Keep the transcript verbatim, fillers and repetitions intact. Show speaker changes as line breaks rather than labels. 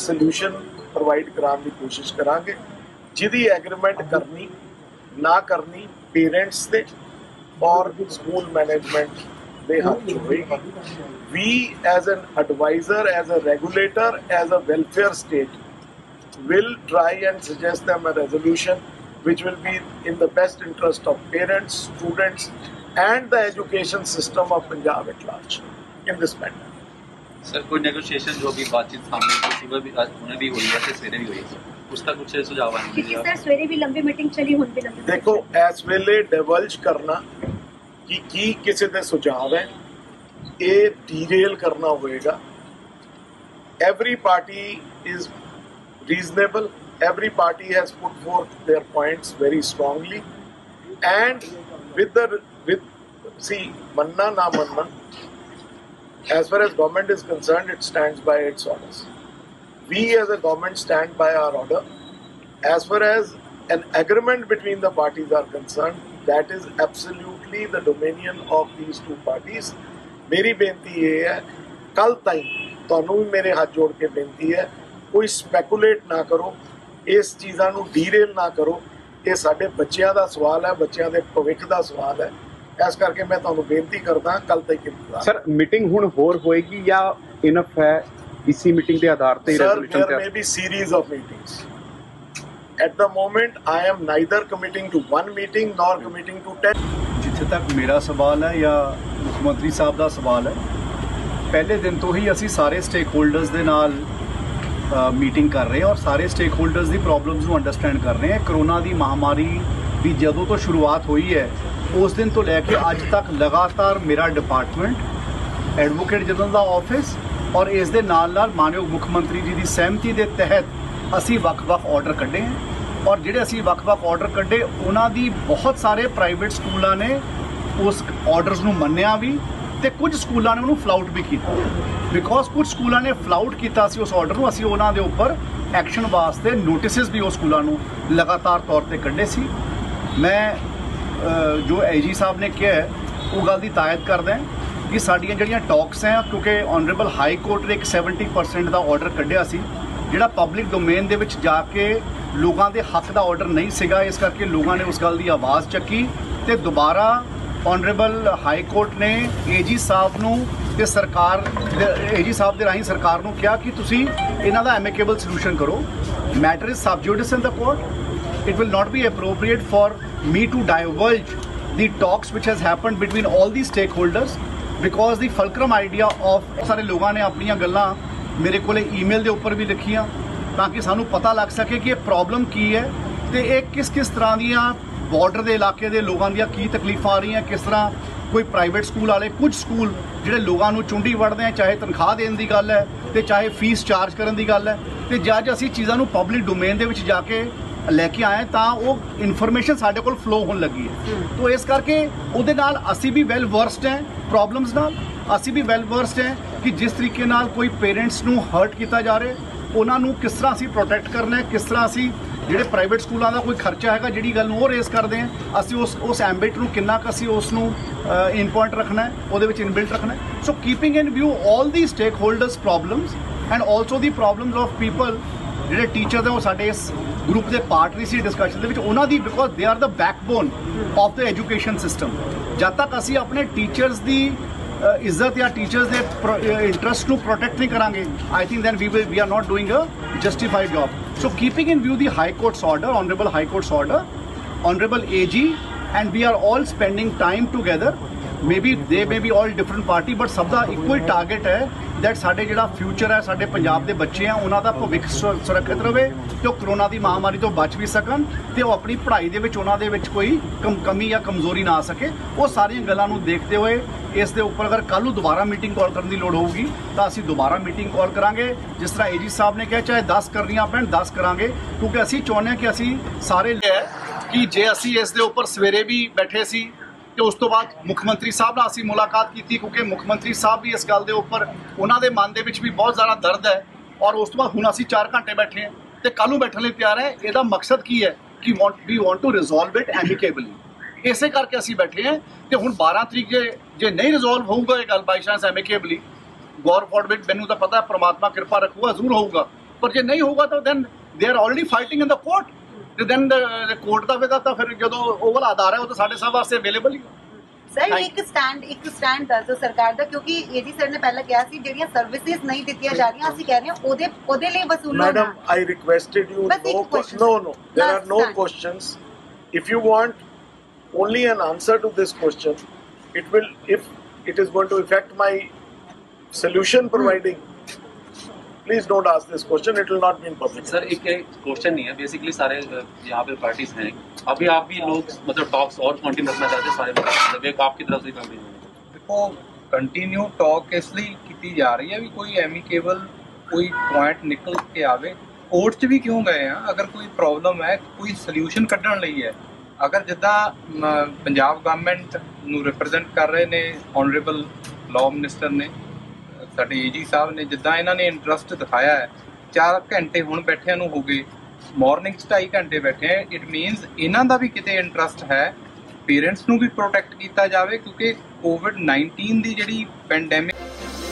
Solution provide ਕਰਾਉਣ ਦੀ ਕੋਸ਼ਿਸ਼ ਕਰਾਂਗੇ, ਜਿਹਦੀ ਐਗਰੀਮੈਂਟ ਕਰਨੀ ਨਾ ਕਰਨੀ ਪੇਰੈਂਟਸ ਦੇ ਔਰ ਸਕੂਲ ਮੈਨੇਜਮੈਂਟ ਦੇ ਹੱਥ 'ਚ ਹੋਏਗੀ। We as an advisor, as a regulator, as a welfare state will try and suggest them a resolution which will be in the best interest of parents, students and the education system of Punjab at large in this matter.
Sir कोई negotiation जो भी बातचीत सामने सुबह भी उन्हें भी हुई है सवेरे भी हुई है उसका कुछ सुझाव है?
सर सवेरे भी लंबी मीटिंग चली, हुण भी लंबी।
देखो इस वेले डिवल्ज करना कि की किसी दे सुझाव है ये डीरेल करना होएगा। Every party is reasonable, every party has put forth their points very strongly and with the with see manna na manna, as far as government is concerned it stands by its orders. We as a government stand by our order. As far as an agreement between the parties are concerned, that is absolutely the dominion of these two parties. मेरी बेनती ये है कल ताई तुहानू भी मेरे हाथ जोड़ के बेनती है कोई स्पैकुलेट ना करो, इस चीज़ां नू डीरेल ना करो। ये साडे बच्चों का सवाल है, बच्चों के भविख का सवाल है, इस करके मैं तुहानू बेनती करदा कल तक इंतजार।
सर मीटिंग हुण होर होएगी या इनफ है इसी मीटिंग के आधार पे
resolution? Sir there maybe series of meetings. At the moment I am neither committing to one meeting nor committing to ten.
जिथे तक मेरा सवाल है या मुख्यमंत्री साहब का सवाल है, पहले दिन तो ही असी सारे स्टेक होल्डर्स के नाल मीटिंग कर रहे हैं और सारे स्टेक होल्डर्स की प्रॉब्लम्स को अंडरस्टैंड कर रहे हैं। कोरोना की महामारी की जदों तो शुरुआत हुई है उस दिन तो लैके अज तक लगातार मेरा डिपार्टमेंट एडवोकेट जनरल का ऑफिस और इस दे नाल नाल मानयोग मुख्यमंत्री जी की सहमति के तहत असी वख-वख ऑर्डर कढ़े हैं और जिहड़े असी वख-वख ऑर्डर कढ़े उन्हां दी बहुत सारे प्राइवेट स्कूलों ने उस ऑर्डर्स नूं मन्निया भी ते कुछ स्कूलों ने उन्होंने फ्लाउट भी किया। बिकॉज कुछ स्कूलों ने फ्लाउट किया उस ऑर्डर नूं, असी उन्हां दे उपर एक्शन वास्ते नोटिस भी उस स्कूलों नूं लगातार तौर पर कढ़े सी। मैं जो आई जी साहब ने कहा है वो गल की तायद करदा कि साडियां जिहड़ियां टॉक्स हैं, क्योंकि ऑनरेबल हाई कोर्ट ने एक सैवनटी परसेंट का ऑर्डर कढ़िया सी जिहड़ा पब्लिक डोमेन दे विच जाके लोगों के हक का ऑर्डर नहीं सीगा, इस करके लोगों ने उस गल की आवाज़ चुकी तो दोबारा ऑनरेबल हाई कोर्ट ने ए जी साहब नूं ते सरकार ए जी साहब के राही सरकार नूं कहा कि तुसी इन्हां दा एमिकेबल सलूशन करो। Matter is sub judice in the court. It will not be appropriate for me to diverge the talks which has happened between all the stakeholders because the fulcrum idea of सारे लोगों ने अपनियां गल्लां मेरे को email के उपर भी लिखियां ताकि सानू पता लग सके कि ये प्रॉब्लम की है तो ये किस किस तरह दियां बॉर्डर के इलाके के लोगों दियां की तकलीफां आ रही हैं, किस तरह कोई प्राइवेट स्कूल वाले कुछ स्कूल जिहड़े लोगों नूं चुंडी वढ़दे हैं, चाहे तनख्वाह देने की गल है तो चाहे फीस चार्ज करने की गल है, तो जज असीं चीज़ों नूं पब्लिक डोमेन दे विच जाके लैके आए तो वो इन्फॉर्मेशन साडे कोल फ्लो होने लगी है। तो इस करके उहदे नाल असीं भी वैल वर्सड हैं प्रॉब्लम्स नाल, असीं भी वैल वर्सड हैं कि जिस तरीके नाल कोई पेरेंट्स नूं हर्ट किया जा रहा उन्होंने किस तरह असीं प्रोटैक्ट करना है, किस तरह असीं जिहड़े प्राइवेट स्कूलों का कोई खर्चा है जिहड़ी गल वो रेस करते हैं असीं उस उस एम्बिट नूं किन्ना क असीं उस नूं इन पॉइंट रखना है, उहदे विच इनबिल्ट रखना है। So keeping in view all the stakeholders problems and also the problems of people जिहड़े टीचर्स हैं वो साडे इस ग्रुप के पार्ट नहीं सी डिस्कशन दे विच उन्हां दी because they are the backbone of the education system. जब तक असीं अपने टीचर्स की इज्जत या टीचर्स के इंटरस्ट को प्रोटेक्ट नहीं करांगे I think then we will we are not doing a justified job. So keeping in view the high court's order, honourable high court's order, honourable A G and we are all spending time together, maybe they maybe all different party but सब का equal target है that साडे जिहड़ा future है साडे पंजाब के बच्चे हैं उन्हां दा भविख सुरक्षित रहे तो कोरोना की महामारी तो बच भी सकन तो अपनी पढ़ाई दे विच उन्हां दे विच कोई कम कमी या कमजोरी ना आ सके। वो सारियां गल्लां नूं देखते हुए इस दे उपर अगर कल दोबारा मीटिंग कॉल करने की लोड़ होगी तो असीं दोबारा मीटिंग कॉल करांगे। जिस तरह ए जी साहब ने कहा चाहे दस करनियां पैण दस करांगे क्योंकि असीं चाहुंदे हां कि असीं सारे कि जे असीं इस दे उपर सवेरे भी बैठे सी तो उस तो बाद मुख्यमंत्री साहब नाल असीं मुलाकात की क्योंकि मुख्यमंत्री साहब भी इस गल के उपर उन्होंने मन के भी बहुत ज़्यादा दर्द है और उस तो बाद हुण असीं चार घंटे बैठे हैं तो कल नूं बैठण लई तैयार है। इसका मकसद की है कि want we want to resolve it amicably, इसे करके असीं बैठे हैं। तो हुण बारह तरीक जे जे नहीं रिजोल्व होऊगा ये गल by chance amicably God forbid मैनूं तो पता है परमात्मा कृपा रखूगा जरूर होऊगा ਪਰ ਜੇ ਨਹੀਂ ਹੋਊਗਾ ਤਾਂ then they are already fighting in the court ਤੇ ਦੈਨ ਕੋਰਟ ਦਾ ਫਿਰ ਤਾਂ ਫਿਰ ਜਦੋਂ ਉਹ ਵਾਲਾ ਆਧਾਰ ਹੈ ਉਹ ਤਾਂ ਸਾਡੇ ਸਭ ਵਾਸਤੇ ਅਵੇਲੇਬਲ ਹੀ
ਸਰ ਇੱਕ ਸਟੈਂਡ ਇੱਕ ਸਟੈਂਡ ਦੱਸ ਦਿਓ ਸਰਕਾਰ ਦਾ, ਕਿਉਂਕਿ ਏਜੀ ਸਰ ਨੇ ਪਹਿਲਾਂ ਕਿਹਾ ਸੀ ਜਿਹੜੀਆਂ ਸਰਵਿਸਿਜ਼ ਨਹੀਂ ਦਿੱਤੀਆਂ ਜਾ ਰਹੀਆਂ ਅਸੀਂ ਕਹਿ ਰਹੇ ਹਾਂ ਉਹਦੇ ਉਹਦੇ ਲਈ ਵਸੂਲੋ ਨਾ।
Madam, I requested you
Bas ek
no
question.
no no there
Last
are no
stand.
questions. If you want only an answer to this question, it will, if it is going to affect my solution providing, please don't ask this question, it will not be in public.
Sir एक question नहीं है, basically सारे अ, यहाँ पे parties हैं, अभी आप भी लोग मतलब टॉक्स और कंटिन्यू रखना चाहते हैं सारे मतलब एक आपकी तरफ से कंटिन्यू
देखो कंटिन्यू टॉक इसलिए की जा रही है भी कोई एमिकेबल कोई पॉइंट निकल के आवे। कोर्ट च भी क्यों गए हैं, अगर कोई प्रॉब्लम है कोई सल्यूशन कढ़ण ਲਈ है। अगर जिदा पंजाब गवर्नमेंट ਨੂੰ रिप्रजेंट कर रहे ने ऑनरेबल लॉ मिनिस्टर ने ਸਾਡੇ ਏਜੀ ਸਾਹਿਬ ਨੇ, ਜਿੱਦਾਂ ਇਹਨਾਂ ਨੇ ਇੰਟਰਸਟ ਦਿਖਾਇਆ ਹੈ, ਚਾਰ ਘੰਟੇ ਹੁਣ ਬੈਠਿਆਂ ਨੂੰ ਹੋ ਗਏ, ਮਾਰਨਿੰਗ 'ਚ ਢਾਈ ਘੰਟੇ ਬੈਠੇ ਹੈ, ਇਟ ਮੀਨਸ ਇਹਨਾਂ ਦਾ ਵੀ ਕਿਤੇ ਇੰਟਰਸਟ ਹੈ ਪੇਰੈਂਟਸ ਨੂੰ ਵੀ ਪ੍ਰੋਟੈਕਟ ਕੀਤਾ ਜਾਵੇ, ਕਿਉਂਕਿ ਕੋਵਿਡ ਨਾਈਨਟੀਨ ਦੀ ਜਿਹੜੀ ਪੈਂਡੈਮਿਕ